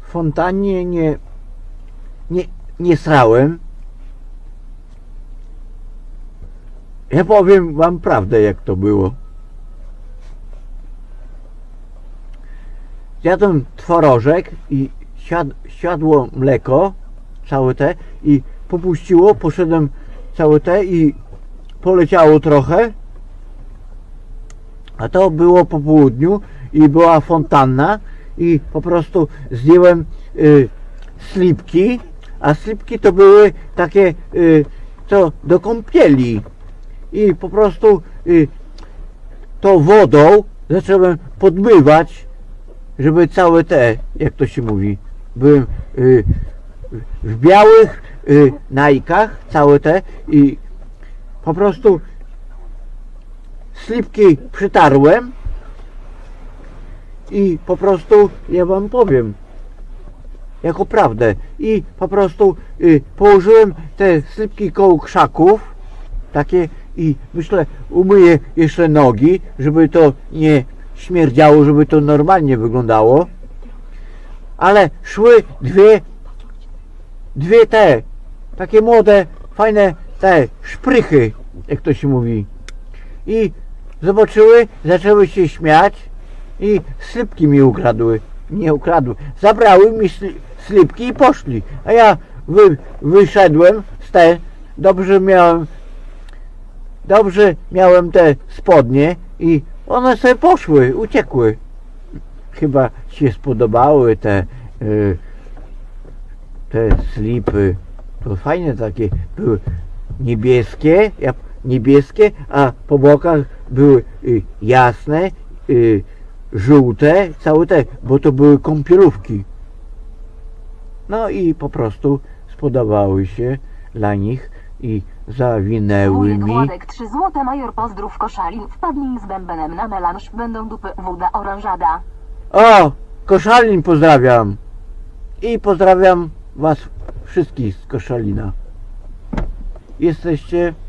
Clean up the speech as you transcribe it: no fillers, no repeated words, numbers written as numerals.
fontannie nie srałem. Ja powiem wam prawdę, jak to było. Zjadłem twarożek i siadło mleko, całe te, i popuściło, poszedłem całe te i poleciało trochę, a to było po południu i była fontanna i po prostu zdjąłem slipki, a slipki to były takie co do kąpieli i po prostu to wodą zacząłem podmywać, żeby całe te, jak to się mówi, byłem w białych najkach, całe te, i po prostu slipki przytarłem i po prostu, ja wam powiem jako prawdę, i po prostu położyłem te slipki koło krzaków takie i myślę, umyję jeszcze nogi, żeby to nie śmierdziało, żeby to normalnie wyglądało, ale szły dwie te takie młode, fajne te szprychy, jak to się mówi, i zobaczyły, zaczęły się śmiać i slipki mi ukradły. Nie ukradły, zabrały mi slipki i poszli, a ja wyszedłem z te, dobrze miałem te spodnie i one sobie poszły, uciekły. Chyba się spodobały te slipy. To fajne takie były, niebieskie, a po bokach były jasne, żółte, całe te, bo to były kąpielówki. No i po prostu spodobały się dla nich i zawinęły mi. Władek 3 złote, major pozdrów Koszalin, wpadnij z bębenem na melanż, będą dupy, woda, oranżada. O, Koszalin pozdrawiam i pozdrawiam was wszystkich z Koszalina. Jesteście